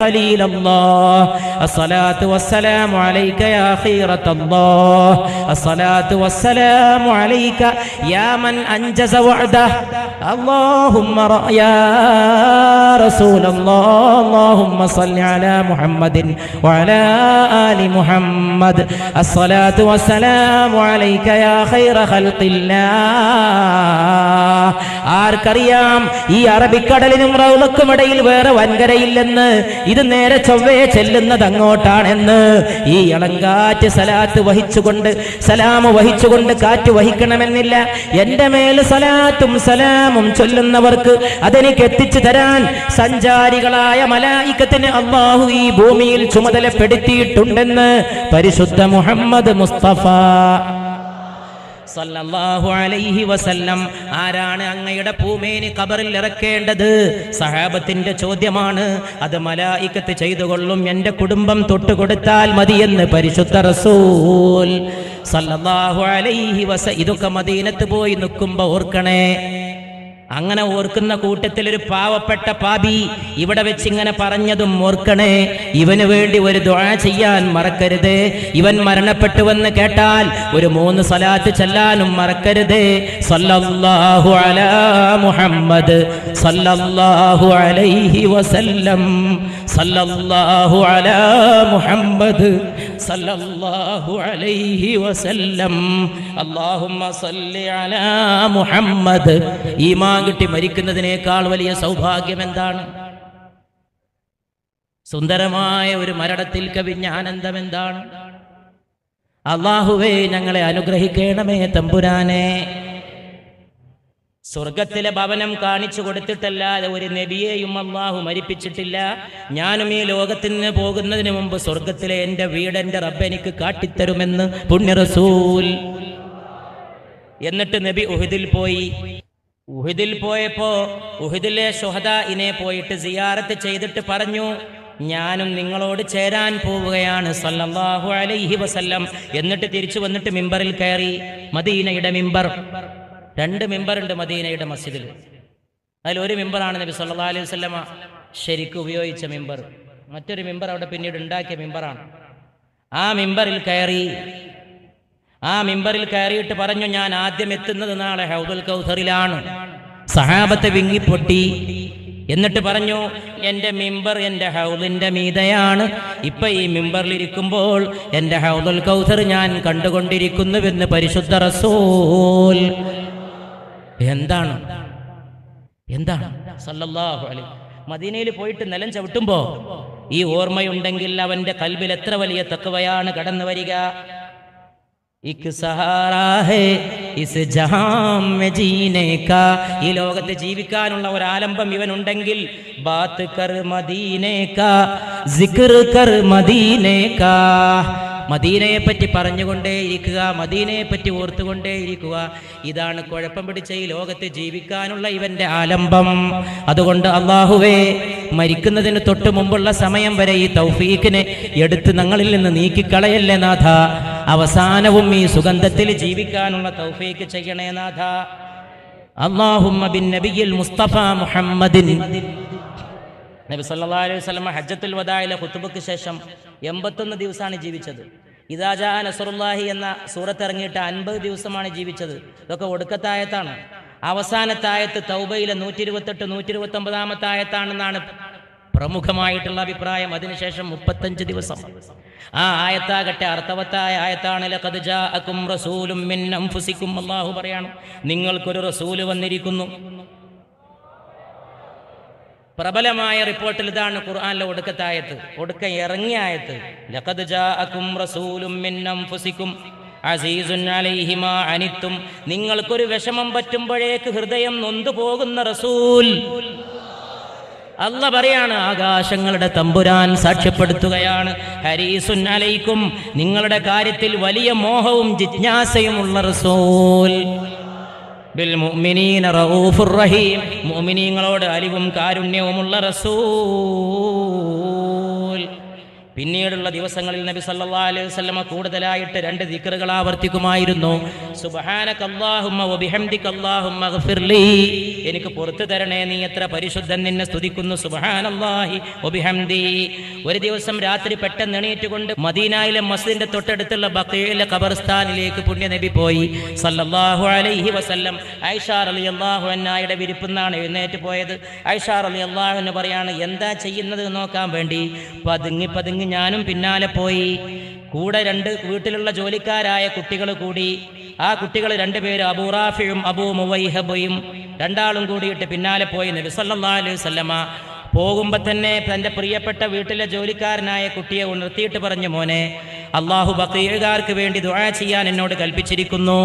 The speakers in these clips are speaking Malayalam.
خليل الله الصلاة والسلام عليك يا خيرة الله الصلاة والسلام عليك يا من أنجز وعده اللهم يا رسول الله اللهم صل على محمد وعلى آل محمد الصلاة والسلام عليك يا خير خلق الله ആർക്കറിയാം ഈ അറബിക്കടലിനും റൗളക്കും ഇടയിൽ വേറെ വൻകരയില്ലെന്ന് ഇത് നേരെ ചൊവ്വേ ചെല്ലുന്നത് അങ്ങോട്ടാണെന്ന് ഈ ഇളങ്കാറ്റ് സലാത്ത് വഹിച്ചുകൊണ്ട് സലാം വഹിച്ചുകൊണ്ട് കാറ്റ് വഹിക്കണമെന്നില്ല എൻ്റെ മേൽ സലാത്തും സലാമും ചൊല്ലുന്നവർക്ക് അതെനിക്ക് എത്തിച്ചു തരാൻ സഞ്ചാരികളായ മലായികത്തിന് അല്ലാഹു ഈ ഭൂമിയിൽ ചുമതലപ്പെടുത്തിയിട്ടുണ്ടെന്ന് പരിശുദ്ധ മുഹമ്മദ് മുസ്തഫ സല്ലല്ലാഹു അലൈഹി വസല്ലം. ആരാണ് അങ്ങയുടെ പൂമേനി ഖബറിൽ ഇറക്കേണ്ടത്? സഹാബത്തിന്റെ ചോദ്യമാണ്. അത് മലായികത്ത് ചെയ്തുകൊള്ളും, എൻ്റെ കുടുംബം തൊട്ടുകൊടുത്താൽ മതിയെന്ന് പരിശുദ്ധ റസൂൽ സല്ലല്ലാഹു അലൈഹി വസല്ലം. ഇതൊക്കെ മദീനത്ത് പോയി നിൽക്കുമ്പോൾ ഓർക്കണേ. അങ്ങനെ ഓർക്കുന്ന കൂട്ടത്തിൽ ഒരു പാവപ്പെട്ട പാപി ഇവിടെ വെച്ച് ഇങ്ങനെ പറഞ്ഞതും ഓർക്കണേ. ഇവന് വേണ്ടി ഒരു ദുആ ചെയ്യാൻ മറക്കരുത്. ഇവൻ മരണപ്പെട്ടുവെന്ന് കേട്ടാൽ ഒരു 3 സലാത്ത് ചൊല്ലാനും മറക്കരുത്. സല്ലല്ലാഹു അലാ മുഹമ്മദ് സല്ലല്ലാഹു അലൈഹി വസല്ലം സല്ലല്ലാഹു അലാ മുഹമ്മദ് സല്ലല്ലാഹു അലൈഹി വസല്ലം അല്ലാഹുമ്മ സല്ലി അലാ മുഹമ്മദ്. ഈമാൻ കിട്ടി മരിക്കുന്നതിനേക്കാൾ വലിയ സൗഭാഗ്യം എന്താണ്? സുന്ദരമായ ഒരു മരണത്തിൽ കവിഞ്ഞ ആനന്ദം എന്താണ്? അല്ലാഹുവേ ഞങ്ങളെ അനുഗ്രഹിക്കണമേ തമ്പുരാനെ. സ്വർഗത്തിലെ ഭവനം കാണിച്ചു കൊടുത്തിട്ടല്ലാതെ ഒരു നബിയെയും അല്ലാഹു മരിപ്പിച്ചിട്ടില്ല. ഞാനും ഈ ലോകത്തിന് പോകുന്നതിന് മുമ്പ് സ്വർഗത്തിലെ എൻ്റെ വീട് എൻ്റെ റബ്ബ് എനിക്ക് കാട്ടിത്തരുമെന്ന് പുണ്യ റസൂൽ. എന്നിട്ട് നബി ഉഹദിൽ പോയി. ഉഹദിൽ പോയപ്പോ ഉഹദിലെ ശുഹദാഇനെ പോയിട്ട് സിയാറത്ത് ചെയ്തിട്ട് പറഞ്ഞു, ഞാനും നിങ്ങളോട് ചേരാൻ പോവുകയാണ് സല്ലല്ലാഹു അലൈഹി വസല്ലം. എന്നിട്ട് തിരിച്ചു വന്നിട്ട് മിമ്പറിൽ കയറി. മദീനയുടെ മിമ്പർ, 2 മിമ്പറുണ്ട് മദീനയുടെ മസ്ജിദിൽ. അതിലൊരു മിമ്പറാണ് നബി സല്ലല്ലാഹു അലൈഹി വസല്ലമ ശരിക്കും ഉപയോഗിച്ച മിമ്പർ. മറ്റൊരു മിമ്പർ അവിടെ പിന്നീട് ഉണ്ടാക്കിയ മിമ്പറാണ്. ആ മിമ്പറിൽ കയറി. ആ മിമ്പറിൽ കയറിയിട്ട് പറഞ്ഞു, ഞാൻ ആദ്യം എത്തുന്നത് നാളെ ഹൗദുൽ കൗസറിലാണ്. സഹാബത്തെ വിങ്ങിപ്പൊട്ടി. എന്നിട്ട് പറഞ്ഞു, എൻ്റെ മിമ്പർ എൻ്റെ ഹൗദിൻ്റെ മീതയാണ്. ഇപ്പൊ ഈ മിമ്പറിലിരിക്കുമ്പോൾ എൻ്റെ ഹൗദുൽ കൗസർ ഞാൻ കണ്ടുകൊണ്ടിരിക്കുന്നുവെന്ന് പരിശുദ്ധ റസൂൽ. എന്താണ് സല്ലല്ലാഹു അലൈഹി. മദീനയിൽ പോയിട്ട് നിലം ചവിട്ടുമ്പോ ഈ ഓർമ്മയുണ്ടെങ്കിൽ അവന്റെ കൽബിൽ എത്ര വലിയ തഖ്വയാണ് കടന്നു വരിക. ഇക് സഹാറാ ഹേ ഇസ് ജഹാം മേ ജീനെ കാ. ഈ ലോകത്ത് ജീവിക്കാനുള്ള ഒരു ആലംബം ഇവനുണ്ടെങ്കിൽ ബാത്ത് കർ മദീനെ കാ, സിക്ർ കർ മദീനെ കാ. മദീനയെ പറ്റി പറഞ്ഞുകൊണ്ടേയിരിക്കുക, മദീനയെ പറ്റി ഓർത്തുകൊണ്ടേയിരിക്കുക. ഇതാണ് കുഴപ്പം പിടിച്ച ഈ ലോകത്ത് ജീവിക്കാനുള്ള ഇവന്റെ ആലംബം. അതുകൊണ്ട് അല്ലാഹുവേ, മരിക്കുന്നതിന് തൊട്ട് മുമ്പുള്ള സമയം വരെ ഈ തൗഫീഖിനെ എടുത്ത് ഞങ്ങളിൽ നിന്ന് നീക്കിക്കളയല്ലേ നാഥ. അവസാനവും ഈ സുഗന്ധത്തിൽ ജീവിക്കാനുള്ള തൗഫീഖ് ചെയ്യണേ നാഥ. അല്ലാഹുമ്മ ബിൻ നബിയിൽ മുസ്തഫ മുഹമ്മദിൻ. നബി സല്ലല്ലാഹു അലൈഹി വസല്ലം ഹജ്ജത്തുൽ വദാഇലെ ഖുതുബക്ക് ശേഷം 81 ദിവസമാണ് ജീവിച്ചത്. ഇദാ ജാ നസ്റുല്ലാഹി എന്ന സൂറത്ത് ഇറങ്ങിയിട്ട് 50 ദിവസമാണ് ജീവിച്ചത്. ഇതൊക്കെ ഒടുക്കത്തെ ആയത്താണ്. അവസാനത്തെ ആയത്ത് തൗബയിലെ 128 129 ആയത്താണെന്നാണ് പ്രമുഖമായിട്ടുള്ള അഭിപ്രായം. അതിനുശേഷം 35 ദിവസം. ആ ആയത്താകട്ടെ അർത്ഥവത്തായ ആയത്താണ്. ലഖദ് ജാഅകും റസൂലും മിൻ അൻഫുസികും. അല്ലാഹു പറയാണ്, നിങ്ങൾക്കൊരു റസൂല് വന്നിരിക്കുന്നു. പ്രബലമായ റിപ്പോർട്ടിൽ ഇതാണ് ഖുർആനിലെ ഒടുക്കത്തെ ആയത്ത്, ഒടുക്ക ഇറങ്ങിയ ആയത്ത്. ലഖദ് ജാഅകും റസൂലും മിൻ അൻഫുസികും അസീസുൻ അലൈഹി മാ അനിത്തും. നിങ്ങൾക്കൊരു വിഷമം പറ്റുമ്പോഴേക്ക് ഹൃദയം നൊന്തു പോകുന്ന റസൂൽ. അല്ലാഹ് പറയാണ്, ആകാശങ്ങളുടെ തമ്പുരാൻ സാക്ഷ്യപ്പെടുത്തുകയാണ്, ഹരീസുൻ അലൈക്കും, നിങ്ങളുടെ കാര്യത്തിൽ വലിയ മോഹവും ജിജ്ഞാസയുമുള്ള റസൂൽ. ബിൽ മുഅ്മിനീന റഊഫുർ റഹീം, മുഅ്മിനീങ്ങളോട് അലിവും കാരുണ്യവുമുള്ള റസൂൽ. പിന്നീടുള്ള ദിവസങ്ങളിൽ നബി സല്ലല്ലാഹു അലൈഹി വസല്ലമ കൂടുതലായിട്ട് 2 ദിക്റുകൾ ആവർത്തിക്കുമായിരുന്നു. സുബ്ഹാനകല്ലാഹുമ്മ വബിഹംദിക അല്ലാഹുമ്മ ഗഫിർലി, എനിക്ക് പുറത്തു തരണേ, നീ എത്ര പരിശുദ്ധൻ, നിന്നെ സ്തുതിക്കുന്നു, സുബ്ഹാനല്ലാഹി വബിഹംദി. ഒരു ദിവസം രാത്രി പെട്ടെന്ന് എണീറ്റുകൊണ്ട് മദീനയിലെ മസ്ജിദിന്റെ തൊട്ടടുത്തുള്ള ബഖീഇലെ ഖബർസ്ഥാനിലേക്ക് പുണ്യ നബി പോയി സല്ലല്ലാഹു അലൈഹി വസല്ലം. ആയിഷ റളിയല്ലാഹു അൻഹയുടെ വിരിപ്പിന്നാണ് എഴുന്നേറ്റ് പോയത്. ആയിഷ റളിയല്ലാഹു അൻഹ പറയാണ്, എന്താ ചെയ്യുന്നത് നോക്കാൻ വേണ്ടി പതുങ്ങി പതുങ്ങി ഞാനും പിന്നാലെ പോയി. കൂടെ 2 വീട്ടിലുള്ള ജോലിക്കാരായ കുട്ടികൾ കൂടി. ആ കുട്ടികൾ 2 പേര് അബൂ റാഫിയും അബൂ മുവൈഹബയും, 2 ആളും കൂടിയിട്ട് പിന്നാലെ പോയി. നബി സല്ലല്ലാഹു അലൈഹി വസല്ലമ പോകുമ്പോൾ തന്നെ തൻ്റെ പ്രിയപ്പെട്ട വീട്ടിലെ ജോലിക്കാരനായ കുട്ടിയെ ഉണർത്തിയിട്ട് പറഞ്ഞു, മോനെ, അള്ളാഹു ബഖീഉകാർക്ക് വേണ്ടി ദുആ ചെയ്യാൻ എന്നോട് കൽപ്പിച്ചിരിക്കുന്നു.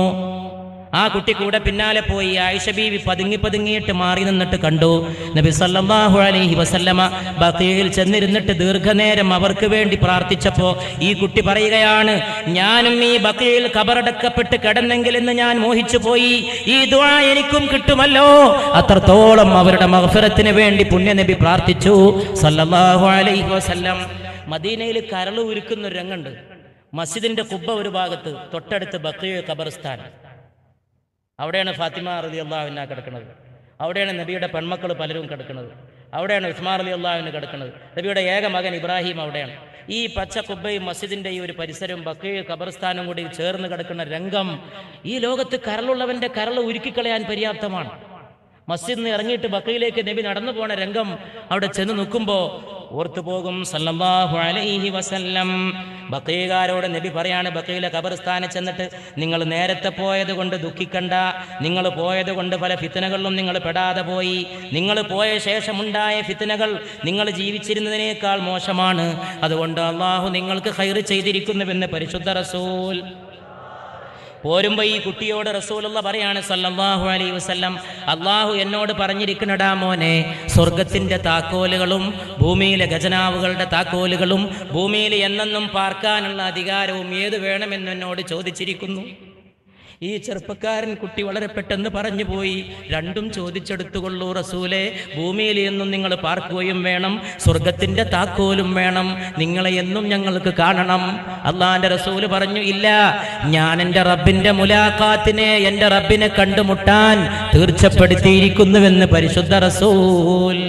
ആ കുട്ടി കൂടെ പിന്നാലെ പോയി. ആയിഷ ബീവി പതുങ്ങിയിട്ട് മാറി നിന്നിട്ട് കണ്ടു നബി സല്ലല്ലാഹു അലൈഹി വസല്ലമ ബഖീയിൽ ചെന്നിരുന്നിട്ട് ദീർഘനേരം അവർക്ക് വേണ്ടി പ്രാർത്ഥിച്ചപ്പോൾ ഈ കുട്ടി പറയുകയാണ്, ഞാനും ഈ ബഖീയിൽ ഖബറടക്കപ്പെട്ട് കിടന്നെങ്കിൽ എന്ന് ഞാൻ മോഹിച്ചു പോയി. ഈ ദുആ എനിക്കും കിട്ടുമല്ലോ. അത്രത്തോളം അവരുടെ മഗ്ഫിറത്തിന് വേണ്ടി പുണ്യ നബി പ്രാർത്ഥിച്ചു സല്ലല്ലാഹു അലൈഹി വസല്ലം. മദീനയിൽ കരൾ ഉരുക്കുന്ന ഒരു രംഗുണ്ട്. മസ്ജിദിന്റെ കുബ്ബ ഒരു ഭാഗത്ത്, തൊട്ടടുത്ത് ബഖീ ഖബർസ്ഥാൻ. അവിടെയാണ് ഫാത്തിമ റളിയല്ലാഹു അൻഹ കിടക്കുന്നത്. അവിടെയാണ് നബിയുടെ പെൺമക്കൾ പലരും കിടക്കുന്നത്. അവിടെയാണ് ഉസ്മാൻ റളിയല്ലാഹു അൻഹു കിടക്കുന്നത്. നബിയുടെ ഏക മകൻ ഇബ്രാഹിം അവിടെയാണ്. ഈ പച്ച കുബ്ബയും മസ്ജിദിന്റെ ഈ ഒരു പരിസരവും ബഖീ ഖബർസ്ഥാനും കൂടി ചേർന്ന് കിടക്കുന്ന രംഗം ഈ ലോകത്ത് കരളുള്ളവന്റെ കരൾ ഉരുക്കിക്കളയാൻ പര്യാപ്തമാണ്. മസ്ജിദിൽ നിന്ന് ഇറങ്ങിയിട്ട് ബഖീയിലേക്ക് നബി നടന്നു പോണ രംഗം അവിടെ ചെന്ന് നിൽക്കുമ്പോൾ ഓർത്തുപോകും സല്ലല്ലാഹു അലൈഹി വസല്ലം. ബഖീകാരോട് നബി പറയാണ്, ബഖീയിലെ ഖബർസ്ഥാനിൽ ചെന്നിട്ട് നിങ്ങൾ നേരത്തെ പോയത് കൊണ്ട് ദുഃഖിക്കണ്ട. നിങ്ങൾ പോയത് കൊണ്ട് പല ഫിത്നകളിലും നിങ്ങൾ പെടാതെ പോയി. നിങ്ങൾ പോയ ശേഷമുണ്ടായ ഫിത്നകൾ നിങ്ങൾ ജീവിച്ചിരുന്നതിനേക്കാൾ മോശമാണ്. അതുകൊണ്ട് അള്ളാഹു നിങ്ങൾക്ക് ഖൈർ ചെയ്തിരിക്കുന്നുവെന്ന് പരിശുദ്ധ റസൂൽ. പോരുമ്പോൾ ഈ കുട്ടിയോട് റസൂലുള്ള പറയാണ് സല്ലല്ലാഹു അലൈഹി വസല്ലം, അള്ളാഹു എന്നോട് പറഞ്ഞിരിക്കണടാ മോനെ, സ്വർഗത്തിന്റെ താക്കോലുകളും ഭൂമിയിലെ ഖജനാവുകളുടെ താക്കോലുകളും ഭൂമിയിൽ എന്നെന്നും പാർക്കാനുള്ള അധികാരവും ഏത് വേണമെന്ന് എന്നോട് ചോദിച്ചിരിക്കുന്നു. ഈ ചെറുപ്പക്കാരൻ കുട്ടി വളരെ പെട്ടെന്ന് പറഞ്ഞു പോയി, രണ്ടും ചോദിച്ചെടുത്തുകൊള്ളൂ റസൂലേ. ഭൂമിയിൽ എന്നും നിങ്ങൾ പാർക്കുകയും വേണം, സ്വർഗത്തിന്റെ താക്കോലും വേണം. നിങ്ങളെ എന്നും ഞങ്ങൾക്ക് കാണണം. അള്ളാന്റെ റസൂല് പറഞ്ഞു, ഇല്ല, ഞാൻ എൻ്റെ റബ്ബിന്റെ മുലാഖാത്തിനെ, എൻ്റെ റബ്ബിനെ കണ്ടുമുട്ടാൻ തീർച്ചപ്പെടുത്തിയിരിക്കുന്നുവെന്ന് പരിശുദ്ധ റസൂൽ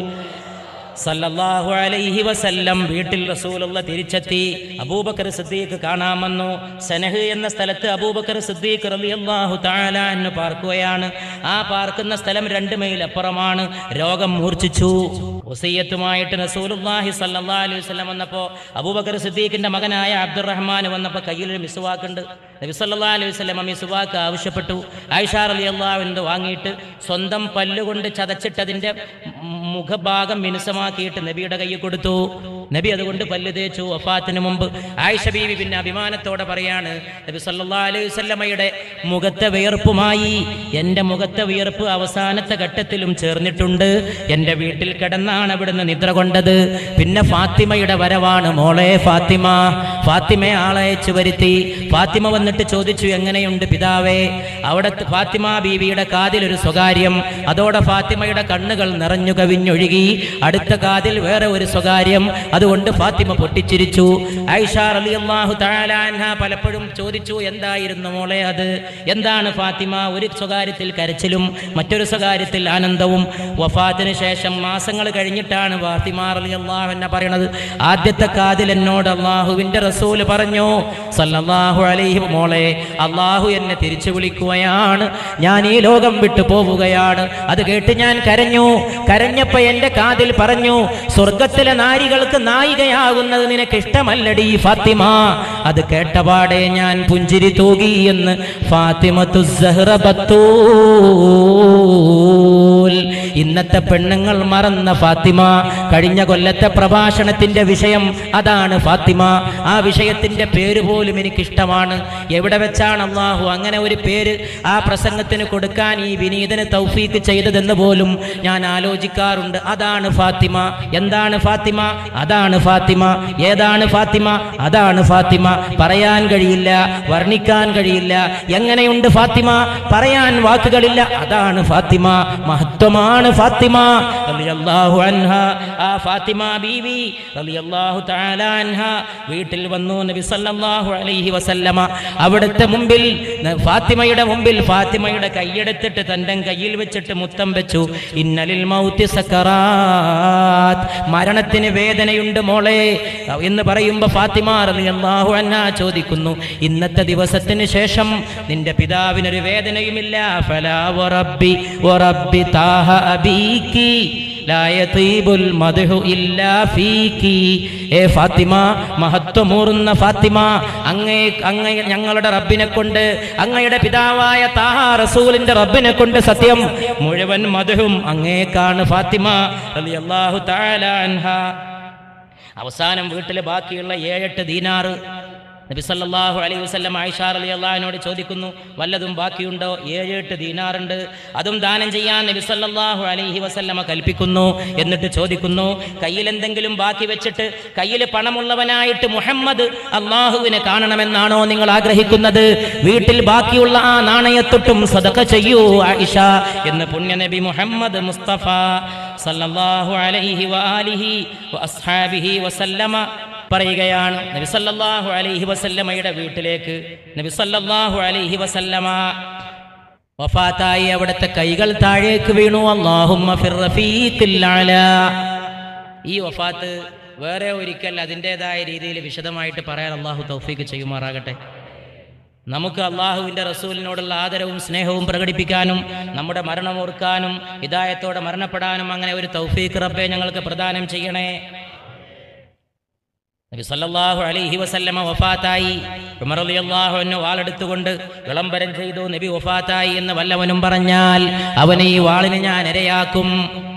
സല്ലല്ലാഹു അലൈഹി വസല്ലം. വീട്ടിൽ റസൂലുള്ള തിരിച്ചെത്തി. അബൂബക്കർ സിദ്ദീഖ് കാണാൻ വന്നു. സനഹ് എന്ന സ്ഥലത്ത് അബൂബക്കർ സിദ്ദീഖ് റളിയല്ലാഹു തആല അൻഹു പാർക്കുകയാണ്. ആ പാർക്കുന്ന സ്ഥലം 2 മൈൽ അപ്പുറമാണ്. രോഗം മൂർച്ഛിച്ചു. വസിയത്തുമായിട്ട് റസൂലുള്ളാഹി സല്ലല്ലാഹു അലൈഹി വസല്ലം വന്നപ്പോൾ അബൂബക്കർ സിദ്ദീഖിന്റെ മകനായ അബ്ദുറഹ്മാൻ വന്നപ്പോൾ കയ്യിൽ ഒരു മിസ്വാക്കുണ്ട്. നബി സല്ലല്ലാഹു അലൈഹി വസല്ലം മിസ്വാക്ക് ആവശ്യപ്പെട്ടു. ആയിഷ റളിയല്ലാഹു അൻഹ വാങ്ങിയിട്ട് സ്വന്തം പല്ലുകൊണ്ട് ചതച്ചിട്ടതിന്റെ മുഖഭാഗം മിനുസമാക്കിയിട്ട് നബിയുടെ കയ്യിൽ കൊടുത്തു. നബി അതുകൊണ്ട് പല്ല് തേച്ചു. വഫാത്തിന് മുമ്പ് ആയിഷ ബീവി പിന്നെ അഭിമാനത്തോടെ പറയാണ്, നബി സല്ലല്ലാഹു അലൈഹി വസല്ലമയുടെ മുഖത്തെ വിയർപ്പുമായി എൻ്റെ മുഖത്തെ വിയർപ്പ് അവസാനത്തെ ഘട്ടത്തിലും ചേർന്നിട്ടുണ്ട്. എൻ്റെ വീട്ടിൽ കിടന്നാണ് അവിടുന്ന് നിദ്ര കൊണ്ടത്. പിന്നെ ഫാത്തിമയുടെ വരവാണ്. മോളെ ഫാത്തിമ. ഫാത്തിമയെ ആളയച്ചു വരുത്തി. ഫാത്തിമ വന്നിട്ട് ചോദിച്ചു, എങ്ങനെയുണ്ട് പിതാവേ? അവിടെ ഫാത്തിമ ബീവിയുടെ കാതിൽ ഒരു സ്വകാര്യം. അതോടെ ഫാത്തിമയുടെ കണ്ണുകൾ നിറഞ്ഞു കവിഞ്ഞൊഴുകി. അടുത്ത കാതിൽ വേറെ ഒരു സ്വകാര്യം. അതുകൊണ്ട് ഫാത്തിമ പൊട്ടിച്ചിരിച്ചു. ആയിഷ റളിയല്ലാഹു തആല അൻഹ പലപ്പോഴും ചോദിച്ചു, എന്തായിരുന്നു മോളെ അത്? എന്താണ് ഫാത്തിമ? ഒരു സ്വകാര്യത്തിൽ കരച്ചിലും മറ്റൊരു സ്വകാര്യത്തിൽ ആനന്ദവും. വഫാത്തിന് ശേഷം മാസങ്ങൾ കഴിഞ്ഞിട്ടാണ് ഫാത്തിമ റളിയല്ലാഹു അൻഹ പറയുന്നത്, ആദ്യത്തെ കാതിൽ എന്നോട് അല്ലാഹുവിന്റെ റസൂൽ പറഞ്ഞു സല്ലല്ലാഹു അലൈഹി, മോളെ, അല്ലാഹു എന്നെ തിരിച്ചു വിളിക്കുകയാണ്, ഞാൻ ഈ ലോകം വിട്ടു പോവുകയാണ്. അത് കേട്ട് ഞാൻ കരഞ്ഞു. കരഞ്ഞപ്പോ എന്റെ കാതിൽ പറഞ്ഞു, സ്വർഗത്തിലെ നാരികൾക്ക് നായികയാകുന്നത് നിനക്ക് ഇഷ്ടമല്ലടി ഫാത്തിമ. അത് കേട്ടപാടെ ഞാൻ പുഞ്ചിരി തൂകി എന്ന് ഫാത്തിമത്തു സഹ്റ ബത്തൂൽ. ഇന്നത്തെ പെണ്ണുങ്ങൾ മറന്ന ഫാത്തിമ. കഴിഞ്ഞ കൊല്ലത്തെ പ്രഭാഷണത്തിന്റെ വിഷയം അതാണ് ഫാത്തിമ. ആ വിഷയത്തിന്റെ പേര് പോലും എനിക്കിഷ്ടമാണ്. എവിടെ വെച്ചാണ് അല്ലാഹു അങ്ങനെ ഒരു പേര് ആ പ്രസംഗത്തിന് കൊടുക്കാൻ ഈ വിനീതന് തൗഫീക്ക് ചെയ്തതെന്ന് പോലും ഞാൻ ആലോചിക്കാറുണ്ട്. അതാണ് ഫാത്തിമ. എന്താണ് ഫാത്തിമ? അതാണ് ഫാത്തിമ. ഏതാണ് ഫാത്തിമ? അതാണ് ഫാത്തിമ. പറയാൻ കഴിയില്ല, വർണ്ണിക്കാൻ കഴിയില്ല. എങ്ങനെയുണ്ട് ഫാത്തിമ? പറയാൻ വാക്കുകളില്ല. അതാണ് ഫാത്തിമ. മഹത്വമാണ് മകളാണ് ഫാത്തിമ റളിയല്ലാഹു അൻഹ. ആ ഫാത്തിമ ബീവി റളിയല്ലാഹു തആല അൻഹ വീട്ടിൽ വന്നു. നബി സല്ലല്ലാഹു അലൈഹി വസല്ലമ അവിടുത്തെ മുമ്പിൽ, ഫാത്തിമയുടെ മുമ്പിൽ ഫാത്തിമയുടെ കൈയെടുത്തിട്ട് തന്റെ കയ്യിൽ വെച്ചിട്ട് മുത്തം വെച്ചു. ഇന്നലിൽ മൗതി സക്കറാത്ത്, മരണത്തിന് വേദനയുണ്ട് മോളെ എന്ന് പറയുമ്പോൾ ഫാത്തിമ റളിയല്ലാഹു അൻഹ ചോദിക്കുന്നു, ഇന്നത്തെ ദിവസത്തിന് ശേഷം നിന്റെ പിതാവിനൊരു വേദനയുമില്ല? ഫലാ വറബ്ബി വറബ്ബി താഹ അബീകി ലാ യതീബുൽ മദ്ഹു ഇല്ലാ ഫീകി. ഏ ഫാത്തിമ, മഹത്വമൂറുന്ന ഫാത്തിമ, അങ്ങേ ഞങ്ങളുടെ റബ്ബിനെ കൊണ്ട്, അങ്ങയുടെ പിതാവായ താഹ റസൂലിന്റെ റബ്ബിനെ കൊണ്ട് സത്യം, മുഴുവൻ മദ്ഹും അങ്ങേക്കാണ് ഫാത്തിമ റളിയല്ലാഹു തആല അൻഹ. അവസാനം വീട്ടിൽ ബാക്കിയുള്ള 7-8 ദീനാറ് നബി സല്ലല്ലാഹു അലൈഹി വസല്ലം ആയിഷ റളിയല്ലാഹു അൻഹയോട് ചോദിക്കുന്നു, വല്ലതും ബാക്കിയുണ്ടോ? 7-8 ദീനാറുണ്ട്, അതും ദാനം ചെയ്യാൻ നബി സല്ലല്ലാഹു അലൈഹി വസല്ലമ കൽപ്പിക്കുന്നു. എന്നിട്ട് ചോദിക്കുന്നു, കയ്യിൽ എന്തെങ്കിലും ബാക്കി വെച്ചിട്ട് കയ്യിൽ പണമുള്ളവനായിട്ട് മുഹമ്മദ് അള്ളാഹുവിനെ കാണണമെന്നാണോ നിങ്ങൾ ആഗ്രഹിക്കുന്നത്? വീട്ടിൽ ബാക്കിയുള്ള ആ നാണയത്തൊട്ടും സദഖ ചെയ്യൂ ആയിഷ എന്ന് പുണ്യനബി മുഹമ്മദ് മുസ്തഫ സല്ലല്ലാഹു അലൈഹി വആലിഹി വഅസ്ഹാബിഹി വസല്ലമ പറയുകയാണ്. നബി സല്ലല്ലാഹു അലൈഹി വസല്ലമയുടെ വീട്ടിലേക്ക് നബി സല്ലല്ലാഹു അലൈഹി വസല്ലമ വഫാത്തായി. അവിടുത്തെ കൈകൾ താഴേക്ക് വീണു. അല്ലാഹുമ്മ ഫിർ റഫീഖിൽ അലാ. ഈ വഫാത്ത് വേറെ ഒരിക്കൽ അതിൻ്റെതായ രീതിയിൽ വിശദമായിട്ട് പറയാൻ അള്ളാഹു തൗഫീഖ് ചെയ്യുമാറാകട്ടെ. നമുക്ക് അള്ളാഹുവിൻ്റെ റസൂലിനോടുള്ള ആദരവും സ്നേഹവും പ്രകടിപ്പിക്കാനും നമ്മുടെ മരണം ഓർക്കാനും ഹിദായത്തോടെ മരണപ്പെടാനും അങ്ങനെ ഒരു തൗഫീഖ് റബ്ബേ ഞങ്ങൾക്ക് പ്രദാനം ചെയ്യണേ. നബി സല്ലല്ലാഹു അലൈഹി വസല്ലമ വഫാത്തായി. ഉമർ റളിയല്ലാഹു അൻഹു വാളെടുത്തുകൊണ്ട് വിളംബരം ചെയ്തു, നബി വഫാത്തായി എന്ന് വല്ലവനും പറഞ്ഞാൽ അവനെ ഈ വാളിന് ഞാൻ ഇരയാക്കും.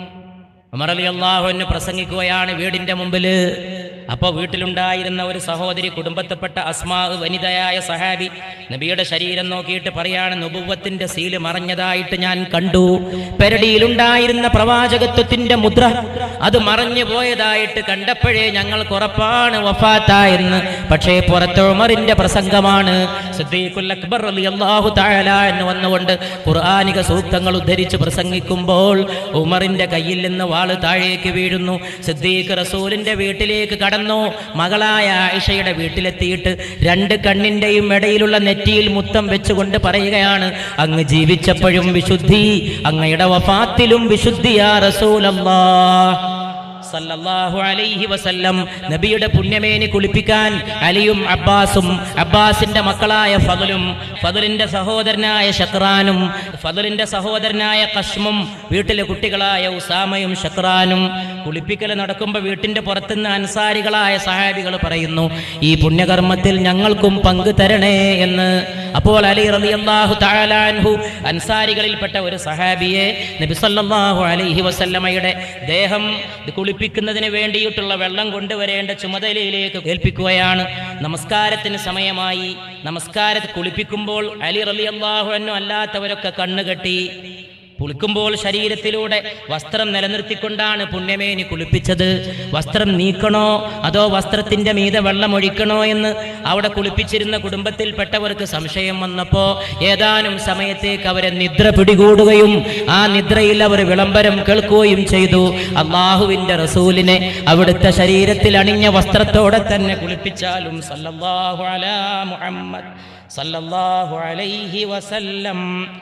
ഉമർ റളിയല്ലാഹു അൻഹു പ്രസംഗിക്കുകയാണ് വീടിന്റെ മുമ്പിൽ. അപ്പോൾ വീട്ടിലുണ്ടായിരുന്ന ഒരു സഹോദരി, കുടുംബത്തിൽപ്പെട്ട അസ്മാ, വനിതയായ സഹാബി, നബിയുടെ ശരീരം നോക്കിയിട്ട് പറയാണ്, നുബുവ്വത്തിന്റെ സീല് മറഞ്ഞതായിട്ട് ഞാൻ കണ്ടു. പെരടിയിലുണ്ടായിരുന്ന പ്രവാചകത്വത്തിന്റെ മുദ്ര അത് മറഞ്ഞു പോയതായിട്ട് കണ്ടപ്പോഴേ ഞങ്ങൾക്ക് ഉറപ്പാണ് വഫാത്തായെന്ന്. പക്ഷേ പുറത്ത് ഉമറിന്റെ പ്രസംഗമാണ്. സിദ്ദീഖുൽ അക്ബർ റളിയല്ലാഹു തആല എന്ന് വന്നുകൊണ്ട് ഖുർആനിക സൂക്തങ്ങൾ ഉദ്ധരിച്ച് പ്രസംഗിക്കുമ്പോൾ ഉമറിന്റെ കയ്യിൽ നിന്ന് വാള് താഴേക്ക് വീഴുന്നു. സിദ്ദീഖ് റസൂലിന്റെ വീട്ടിലേക്ക് കടന്നു. മകളായ ആയിഷയുടെ വീട്ടിലെത്തിയിട്ട് 2 കണ്ണിന്റെയും ഇടയിലുള്ള നെറ്റിയിൽ മുത്തം വെച്ചുകൊണ്ട് പറയുകയാണ്, അങ്ങ് ജീവിച്ചപ്പോഴും വിശുദ്ധി, അങ്ങയുടെ വഫാത്തിലും വിശുദ്ധി യാ റസൂലല്ലാഹ് സല്ലല്ലാഹു അലൈഹി വസല്ലം. നബിയുടെ പുണ്യമേനി കുളിപ്പിക്കാൻ അലിയും അബ്ബാസും, അബ്ബാസിന്റെ മക്കളായ ഫദലും, ഫദലിന്റെ സഹോദരനായ ശക്രാനും, ഫദലിന്റെ സഹോദരനായ ഖശ്മും, വീട്ടിലെ കുട്ടികളായ ഉസാമയും ശക്രാനും കുളിപ്പിക്കൽ നടക്കുമ്പോൾ വീട്ടിന്റെ പുറത്തുനിന്ന് അൻസാരികളായ സഹാബികൾ പറയുന്നു, ഈ പുണ്യകർമ്മത്തിൽ ഞങ്ങൾക്കും പങ്ക് തരണേ എന്ന്. അപ്പോൾ അലി റളിയല്ലാഹു തആല അൻഹു അൻസാരികളിൽപ്പെട്ട ഒരു സഹാബിയെ നബി സല്ലല്ലാഹു അലൈഹി വസല്ലമയുടെ ദേഹം കുളിപ്പിക്കുന്നതിന് വേണ്ടിയിട്ടുള്ള വെള്ളം കൊണ്ടുവരേണ്ട ചുമതലയിലേക്ക് ഏൽപ്പിക്കുകയാണ്. നമസ്കാരത്തിന് സമയമായി. നമസ്കാരത്തിൽ കുളിപ്പിക്കുമ്പോൾ അലി റളിയല്ലാഹു അൻഹു അല്ലാത്തവരൊക്കെ കണ്ണുകെട്ടി. കുളിക്കുമ്പോൾ ശരീരത്തിലൂടെ വസ്ത്രം നിലനിർത്തിക്കൊണ്ടാണ് പുണ്യമേനി കുളിപ്പിച്ചത്. വസ്ത്രം നീക്കണോ അതോ വസ്ത്രത്തിന്റെ മീതെ വെള്ളം ഒഴിക്കണോ എന്ന് അവിടെ കുളിപ്പിച്ചിരുന്ന കുടുംബത്തിൽപ്പെട്ടവർക്ക് സംശയം വന്നപ്പോൾ ഏതാനും സമയത്തേക്ക് അവരെ നിദ്ര പിടികൂടുകയും ആ നിദ്രയിൽ അവർ വിളംബരം കേൾക്കുകയും ചെയ്തു, അള്ളാഹുവിന്റെ റസൂലിനെ അവിടുത്തെ ശരീരത്തിൽ അണിഞ്ഞ വസ്ത്രത്തോടെ തന്നെ കുളിപ്പിച്ചാലും സല്ലല്ലാഹു അലാ മുഹമ്മദ് സല്ലല്ലാഹു അലൈഹി വസല്ലം,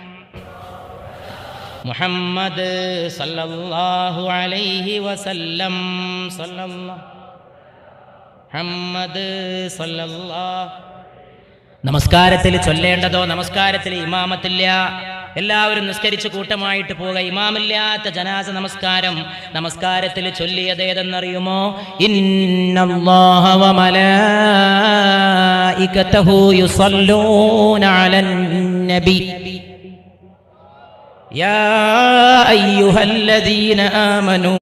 മുഹമ്മദ് സല്ലല്ലാഹു അലൈഹി വസല്ലം, മുഹമ്മദ് സല്ലല്ലാഹു. നമസ്കാരത്തിൽ ചൊല്ലേണ്ടതോ നമസ്കാരത്തിൽ ഇമാമത്തില്ല. എല്ലാവരും നിസ്കരിച്ച് കൂട്ടമായിട്ട് പോവുക. ഇമാമില്ലാത്ത ജനാസ നമസ്കാരം നമസ്കാരത്തിൽ ചൊല്ലിയത് ഏതെന്നറിയുമോ? ഇന്നല്ലാഹ വ മലായികതഹു യുസല്ലൂന അലൻ നബി യാ അയ്യുഹല്ലദീന ആമനൂ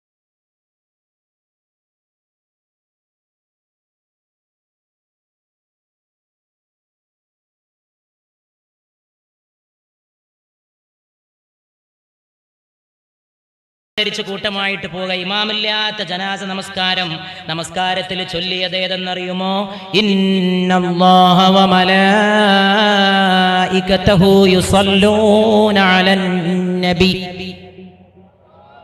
കൂട്ടമായിട്ട് പോവുക. ഇമാമില്ലാത്ത ജനാസ നമസ്കാരം നമസ്കാരത്തിൽ ചൊല്ലിയത് ഏതെന്നറിയുമോ? ഇന്നല്ലാഹ വ മലായികതഹു യുസല്ലൂന അലൻ നബി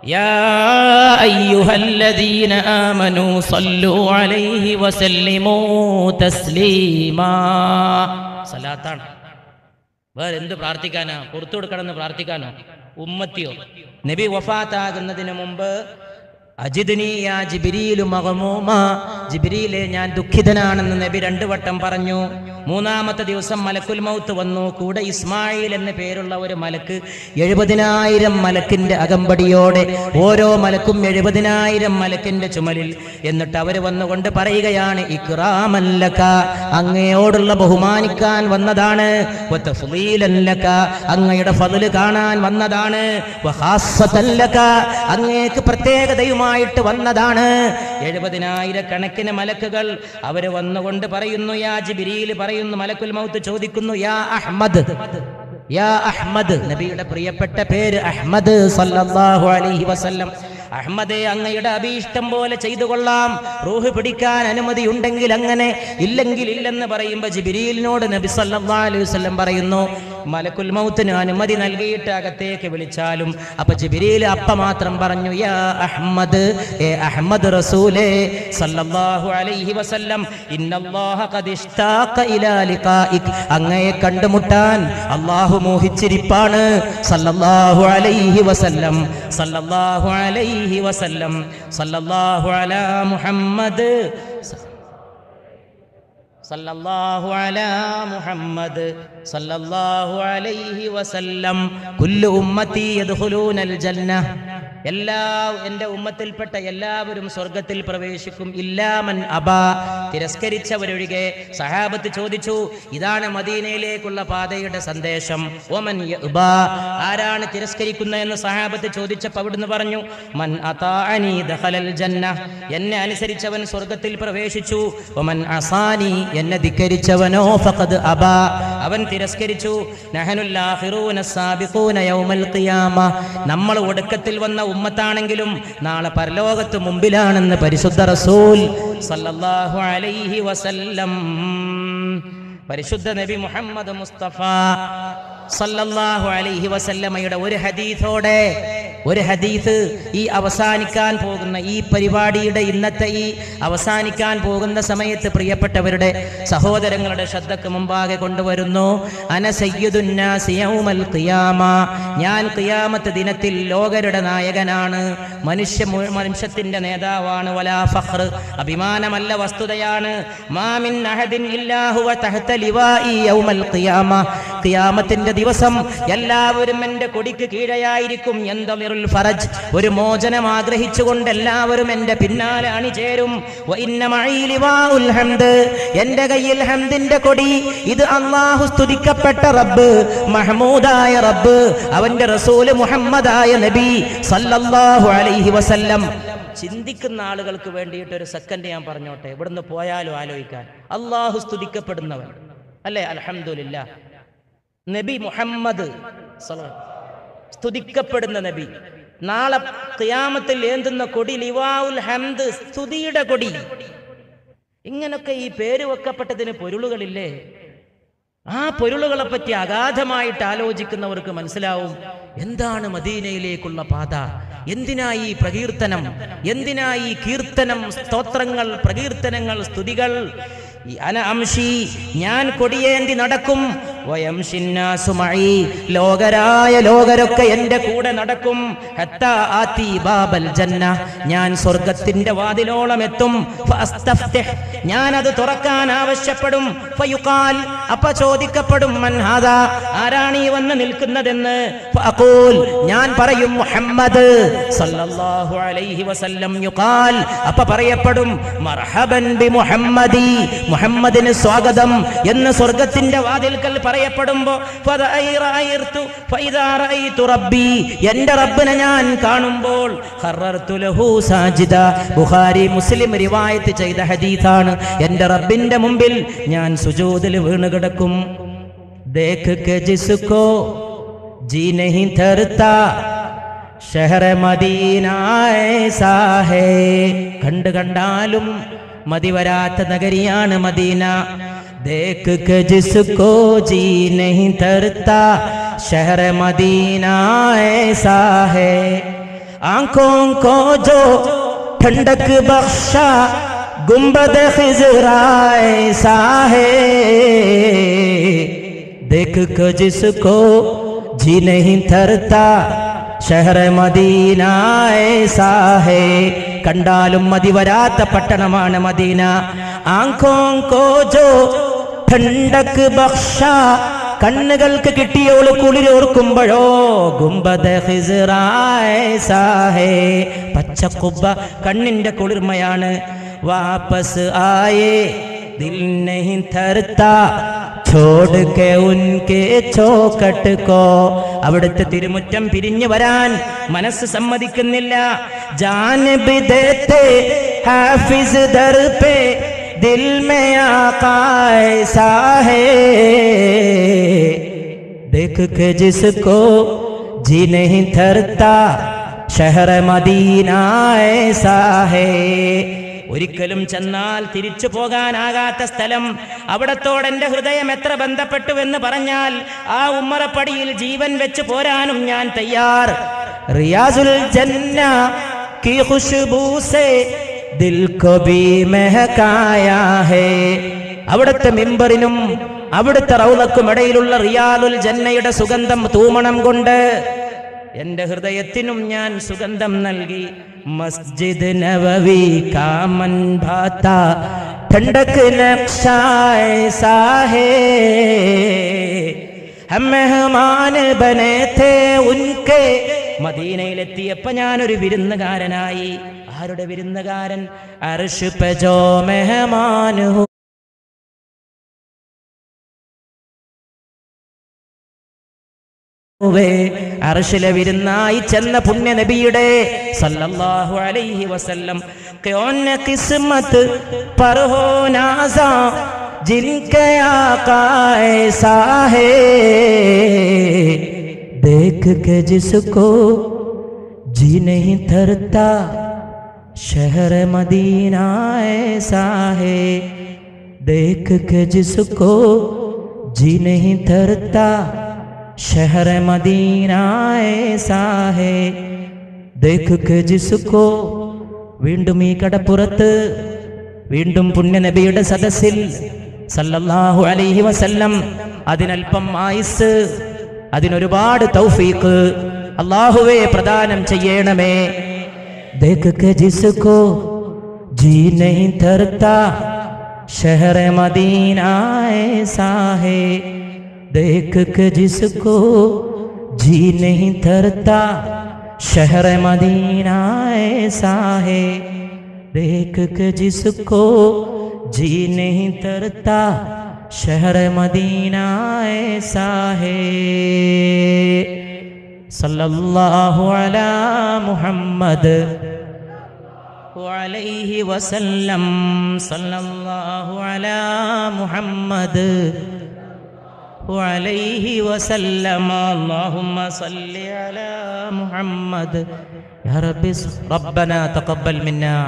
യാ അയ്യുഹല്ലദീന ആമനൂ സല്ലു അലൈഹി വസല്ലിമൂ തസ്ലീമാ. സലാത്താണ്. വേറെ എന്ത് പ്രാർത്ഥിക്കാനാ? പുറത്തു കൊടുക്കണമെന്ന് പ്രാർത്ഥിക്കാനോ? ഉമ്മത്തിയോ? നബി വഫാത്താകുന്നതിന് മുമ്പ് അജിദ്നി യാ ജിബ്രീലു മഗ്മൂമാ, ജിബ്രീലേ ഞാൻ ദുഃഖിതനാണെന്ന് നബി 2 വട്ടം പറഞ്ഞു. 3-ാമത്തെ ദിവസം മലക്കുൽ മൗത്ത് വന്നു. കൂടെ ഇസ്മായിൽ എന്ന പേരുള്ള ഒരു മലക്ക് 70,000 മലക്കിന്റെ അകമ്പടിയോടെ, ഓരോ മലക്കും 70,000 മലക്കിന്റെ ചുമലിൽ. എന്നിട്ട് അവർ വന്നുകൊണ്ട് പറയുകയാണ്, ഇക്റാമൻ ലക, അങ്ങയോടുള്ള ബഹുമാനിക്കാൻ വന്നതാണ്, വതഫ്ളീലൻ ലക, അങ്ങയുടെ ഫദ്ല് കാണാൻ വന്നതാണ്, വഖാസ്സതൻ ലക, അങ്ങേക്ക് പ്രത്യേകതയുമായിട്ട് വന്നതാണ്. 70,000 കണക്കിന് മലക്കുകൾ അവര് വന്നുകൊണ്ട് പറയുന്നു, യാ ജിബ്രീൽ പറയുന്നു, മലക്കുൽ മൗത്ത് ചോദിക്കുന്നു, യാ അഹ്മദ്, യാ അഹ്മദ്, നബിയുടെ പ്രിയപ്പെട്ട പേര് അഹ്മദ് സല്ലല്ലാഹു അലൈഹി വസല്ലം. അഹ്മദേ, അങ്ങയുടെ അഭീഷ്ടം പോലെ ചെയ്തു കൊള്ളാം, റൂഹ് പിടിക്കാൻ അനുമതി ഉണ്ടെങ്കിൽ അങ്ങനെ, ഇല്ലെങ്കിൽ ഇല്ലെന്ന് പറയുമ്പോൾ ജിബ്രീലിനോട് നബി സല്ലല്ലാഹു അലൈഹി വസല്ലം പറയുന്നു, മലക്കുൽ മൗത്തിന് അനുമതി നൽകിയിട്ട് അകത്തേക്ക് വിളിച്ചാലും. അപ്പൊ ജിബ്രീൽ മാത്രം പറഞ്ഞു, യാ അഹ്മദ്, ഏ അഹ്മദ് റസൂലേ സല്ലല്ലാഹു അലൈഹി വസല്ലം, ഇന്നല്ലാഹ ഖദ് ഇഷ്താഖ ഇലാ ലിഖാഇക്, അങ്ങയെ കണ്ടുമുട്ടാൻ അല്ലാഹു മോഹിച്ചിരിപ്പാണ്. സല്ലല്ലാഹു അലൈഹി വസല്ലം, സല്ലല്ലാഹു അലൈഹി വസല്ലം, സല്ലല്ലാഹു അലാ മുഹമ്മദ്, സല്ലല്ലാഹു അലാ മുഹമ്മദ്, സല്ലല്ലാഹു അലൈഹി വസല്ലം. കുല്ലു ഉമ്മത്തി യദ്ഖുലൂനൽ ജന്ന, എൻ്റെ ഉമ്മത്തിൽപ്പെട്ട എല്ലാവരും സ്വർഗത്തിൽ പ്രവേശിക്കും, ഇല്ലാമൻ അബാ, തിരസ്കരിച്ചവരൊഴികെ. സഹാബത്ത് ചോദിച്ചു, ഇതാണ് മദീനയിലേക്കുള്ള പാതയുടെ സന്ദേശം. ഒമൻ യഅബാ, ആരാണ് തിരസ്കരിക്കുന്നതെന്ന് സഹാബത്ത് ചോദിച്ചപ്പോൾ അവിടുന്ന് പറഞ്ഞു, മൻ അതാഅനി ദഖലൽ ജന്ന, എന്നെ അനുസരിച്ചവൻ സ്വർഗത്തിൽ പ്രവേശിച്ചു. ഒമൻ അസാനി, എന്നെ ധിക്കരിച്ചവനോ ഫഖദ് അബാ, അവൻ തിരസ്കരിച്ചു. നഹനുൽ ആഖിറൂന സാബിഖൂന യൗമൽ ഖിയാമ, നമ്മൾ ഒടുക്കത്തിൽ വന്ന ഉമ്മത്താണെങ്കിലും നാളെ പരലോകത്ത് മുമ്പിലാണെന്ന് പരിശുദ്ധ റസൂൽ സല്ലല്ലാഹു അലൈഹി വസല്ലം. പരിശുദ്ധ നബി മുഹമ്മദ് മുസ്തഫ സല്ലല്ലാഹു അലൈഹി വസല്ലമയുടെ ഒരു ഹദീസ് ഈ അവസാനിക്കാൻ പോകുന്ന ഈ പരിപാടിയുടെ ഇന്നത്തെ ഈ അവസാനിക്കാൻ പോകുന്ന സമയത്ത് പ്രിയപ്പെട്ടവരുടെ സഹോദരങ്ങളുടെ ശ്രദ്ധക്ക് മുമ്പാകെ കൊണ്ടുവരുന്നു. അന സയ്യിദുൻ നാസി യൗമൽ ഖിയാമ, ഞാൻ ഖിയാമത്ത് ദിനത്തിൽ ലോകരുടെ നായകനാണ്, മനുഷ്യത്തിന്റെ നേതാവാണ്. വലാ ഫഖ്ർ, അഭിമാനമല്ല, വസ്തുതയാണ്. മാ മിൻ അഹദിൻ ഇല്ലാ ഹുവ തഹ്ത ലിവാഇ യൗമൽ ഖിയാമ, ഖിയാമത്തിന്റെ ദിവസം എല്ലാവരും എൻ്റെ കൊടിക്ക് കീഴെയായിരിക്കും. യന്തളിറുൽ ഫറജ്, ഒരു മോചനം ആഗ്രഹിച്ചുകൊണ്ട് എല്ലാവരും എൻ്റെ പിന്നാലെ അണിചേരും. വ ഇന്ന മഈ ലിവാഉൽ ഹംദ്, എൻ്റെ കയ്യിൽ ഹംദിന്റെ കൊടി. ഇത് അല്ലാഹു സ്തുതിക്കപ്പെട്ട റബ്ബ്, മഹ്മൂദായ റബ്ബ്, അവന്റെ റസൂൽ മുഹമ്മദായ നബി സല്ലല്ലാഹു അലൈഹി വസല്ലം. ചിന്തിക്കുന്ന ആളുകൾക്ക് വേണ്ടിയിട്ട് ഒരു സെക്കൻഡ് ഞാൻ പറഞ്ഞോട്ടെ, ഇവിടുന്ന് പോയാലും ആലോചിക്കാൻ. അല്ലാഹു സ്തുതിക്കപ്പെടുന്നവൻ അല്ലേ? അൽഹംദുലില്ലാഹ്. നബി മുഹമ്മദ് സ്തുതിക്കപ്പെടുന്ന നബി, നാളെ ഖിയാമത്തിൽ ഏന്തുന്ന കൊടി ലിവാഉൽ ഹംദ്, സ്തുതിയുടെ കൊടി. ഇങ്ങനൊക്കെ ഈ പേര് വെക്കപ്പെട്ടതിന് പൊരുളുകളില്ലേ? ആ പൊരുളുകളെ പറ്റി അഗാധമായിട്ട് ആലോചിക്കുന്നവർക്ക് മനസ്സിലാവും എന്താണ് മദീനയിലേക്കുള്ള പാത, എന്തിനായി പ്രകീർത്തനം, എന്തിനായി കീർത്തനം, സ്തോത്രങ്ങൾ, പ്രകീർത്തനങ്ങൾ, സ്തുതികൾ. അന അംശി, ഞാൻ കൊടിയേന്തി നടക്കും. വയംശിന്നാസു മഈ, ലോകരായ ലോകരൊക്കെ എൻ്റെ കൂടെ നടക്കും. ഹത്താ ആതി ബാബൽ ജന്ന, ഞാൻ സ്വർഗത്തിന്റെ വാതിലോളം എത്തും. ഫഅസ്തഫ്തിഹ്, ഞാൻ അത് തുറക്കാൻ ആവശ്യപ്പെടും. ഫയുഖാൽ, അപ്പ ചോദിക്കപ്പെടും, മൻ ഹാദാ, ആരാണ് ഈ വന്ന് നിൽക്കുന്നതെന്ന്. ഫഅഖൂൽ, ഞാൻ പറയും, മുഹമ്മദ് സല്ലല്ലാഹു അലൈഹി വസല്ലം. യുഖാൽ, അപ്പ പറയപ്പെടും, മർഹബൻ ബി മുഹമ്മദി, മുഹമ്മദിന് സ്വാഗതം എന്ന് സ്വർഗത്തിന്റെ വാതിൽക്കൽ പറയപ്പെടുമ്പോ, എന്റെ റബ്ബിനെ ഞാൻ കാണുമ്പോൾ, ബുഖാരി മുസ്ലിം റിവായത്ത് ചെയ്ത ഹദീസാണ്, എന്റെ റബ്ബിന്റെ മുമ്പിൽ ഞാൻ സുജൂദിൽ വീണ് കിടക്കും. ദേഖ് കെ ജിസ്കോ ജി നഹീ ധർത്താ ഷഹർ മദീന ഐസാ ഹേ, കണ്ടാലും മതിവരാത്ത നഗരിയാണ് മദീന. ദേഖ് കെ ജിസ്കോ ജി നഹീ ധർത്താ ഷഹർ മദീന ഐസാ ഹേ. आंखों को जो ठंडक बख्शा गुंबद खिजरा ऐसा है देख कर जिसको जी नहीं थरता शहर मदीന ऐसा है കണ്ടാലും മതി വരാത്ത പട്ടണമാണ് മദീന ആംഖോं को जो ठंडक बख्शा കണ്ണുകൾക്ക് കിട്ടിയോള് കുളിരോർക്കുമ്പോഴോ ഗുംബദ ഖിസ്റ ऐसा है പച്ചക്കുബ്ബ കണ്ണിന്റെ കുളിർമയാണ് വാപസ് ആയേ ദിൽ नहीं थरता छोड़ के उनके चौखट को അവിടുത്തെ തിരുമുറ്റം പിരിഞ്ഞു വരാൻ മനസ്സ് സമ്മതിക്കുന്നില്ല जान भी देते हाफिज दर पे दिल में आका ऐसा है देख के जिसको जी नहीं थरता शहर मदीना ऐसा है ഒരിക്കലും ചെന്നാൽ തിരിച്ചു പോകാനാകാത്ത സ്ഥലം അവിടത്തോടെന്റെ ഹൃദയം എത്ര ബന്ധപ്പെട്ടുവെന്ന് പറഞ്ഞാൽ ആ ഉമ്മറപ്പടിയിൽ ജീവൻ വെച്ച് പോരാനും ഞാൻ തയ്യാർ റിയാസുൽ ജന്ന की खुशबू से दिल को भी महकाया है അവിടുത്തെ മിമ്പറിനും അവിടുത്തെ റൗളക്കും ഇടയിലുള്ള റിയാലുൽ ജന്നയുടെ സുഗന്ധം തൂമണം കൊണ്ട് എന്റെ ഹൃദയത്തിനും ഞാൻ സുഗന്ധം നൽകി മസ്ജിദ് നബവി കാ മൻ ഭാതാ ठंडक नक्शा ऐसा है हम मेहमान बने थे उनके മദീനയിലെത്തിയപ്പോൾ ഞാനൊരു വിരുന്നുകാരനായി ആരുടെ വിരുന്നുകാരൻ അർശ് പേ ജോ മെഹമാൻ ഹു അർശിലെ വിരുന്നായി ചെന്ന പുണ്യ നബിയുടെ സല്ലല്ലാഹു അലൈഹി വസല്ലം കൗൻ കിസ്മത്ത് पर हो नाज़ा जिनके आका ऐसा है देख के जिसको जी नहीं थरता शहर मदीना ऐसा है देख के जिसको जी नहीं थरता शहर मदीना ऐसा है देख के जिसको വീണ്ടും ഈ കടപ്പുറത്ത് വീണ്ടും പുണ്യ നബിയുടെ സദസ്സിൽ സല്ലല്ലാഹു അലൈഹി വസല്ലം അതിനൽപ്പം ആയുസ് അതിനൊരുപാട് തൗഫീഖ് അല്ലാഹുവേ പ്രദാനം ചെയ്യണമേ देख के जिसको जी नहीं थरता शहर मदीना ऐसा है देख के जिसको जी नहीं थरता शहर मदीना ऐसा है देख के जिसको जी नहीं तरता शहर मदीना ऐसा है सल्लल्लाहु अला मुहम्मद अलैहि वसल्लम सल्लल्लाहु अला मुहम्मद अलैहि वसल्लम अल्लाहुम्मा सल्लि अला मुहम्मद या रब्बि रब्बना तक़ब्बल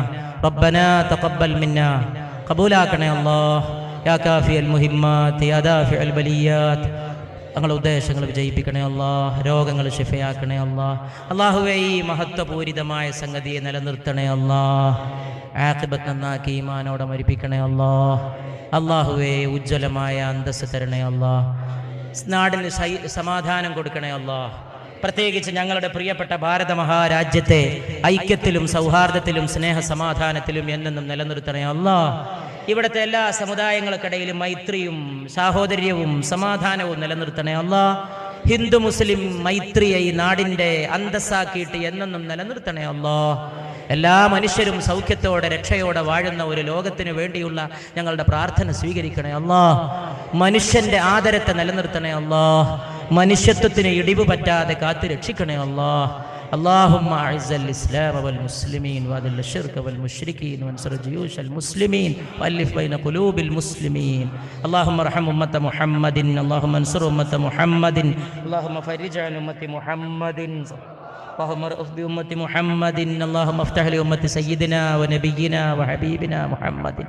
मिन्ना ഖബൂലാക്കണേ അല്ലാഹ് യാ കാഫിയൽ മുഹിമ്മാത്ത് യാ ദാഫിഉൽ ബലിയാത്ത് ഞങ്ങളുടെ ഉദ്ദേശങ്ങൾ വിജയിപ്പിക്കണേ അല്ലാഹ് രോഗങ്ങൾ ശിഫയാക്കണേ അല്ലാഹ് അല്ലാഹുവേ ഈ മഹത്വപൂരിതമായ സംഗതിയെ നിലനിർത്തണേ അല്ലാഹ് ആഖിബത്ത് നന്നാക്കി ഈമാനോടെ മരിപ്പിക്കണേ അല്ലാഹ് അല്ലാഹുവേ ഉജ്ജ്വലമായ അന്തസ്സ് തരണേ അല്ലാഹ് നാടിന് സമാധാനം കൊടുക്കണേ അല്ലാഹ് പ്രത്യേകിച്ച് ഞങ്ങളുടെ പ്രിയപ്പെട്ട ഭാരത മഹാരാജ്യത്തെ ഐക്യത്തിലും സൗഹാർദ്ദത്തിലും സ്നേഹ സമാധാനത്തിലും എന്നെന്നും നിലനിർത്തണേ അല്ലാഹ് ഇവിടുത്തെ എല്ലാ സമുദായങ്ങൾക്കിടയിലും മൈത്രിയും സാഹോദര്യവും സമാധാനവും നിലനിർത്തണേ അല്ലാഹ് ഹിന്ദു മുസ്ലിം മൈത്രിയെ ഈ നാടിൻ്റെ അന്തസ്സാക്കിയിട്ട് എന്നെന്നും നിലനിർത്തണേ അല്ലാഹ് എല്ലാ മനുഷ്യരും സൗഖ്യത്തോടെ രക്ഷയോടെ വാഴുന്ന ഒരു ലോകത്തിന് വേണ്ടിയുള്ള ഞങ്ങളുടെ പ്രാർത്ഥന സ്വീകരിക്കണേ അല്ലാഹ് മനുഷ്യന്റെ ആദരത്തെ നിലനിർത്തണേ അല്ലാഹ് മനുഷ്യത്വത്തിന് ഇടിവ് പറ്റാതെ കാത്തു രക്ഷിക്കണേ അല്ലാഹ് اللهم أعز الإسلام والمسلمين وأذل الشرك والمشركين وانصر جيوش المسلمين وألف بين قلوب المسلمين اللهم ارحم أمة محمد اللهم انصر أمة محمد اللهم فرج عن أمة محمد اللهم ارأف بأمة محمد اللهم افتح لأمة سيدنا ونبينا وحبيبنا محمد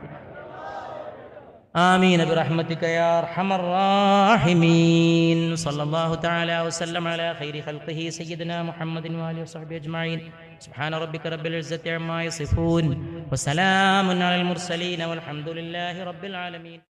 آمين برحمتك يا أرحم الراحمين صلى الله تعالى وسلم على خير خلقه سيدنا محمد وآله وصحبه أجمعين സുബ്ഹാന റബ്ബിക റബ്ബിൽ ഇസ്സത്തി അമ്മാ യസിഫൂൻ വസലാമുൻ അലൽ മുർസലീൻ വൽഹംദുലില്ലാഹി റബ്ബിൽ ആലമീൻ.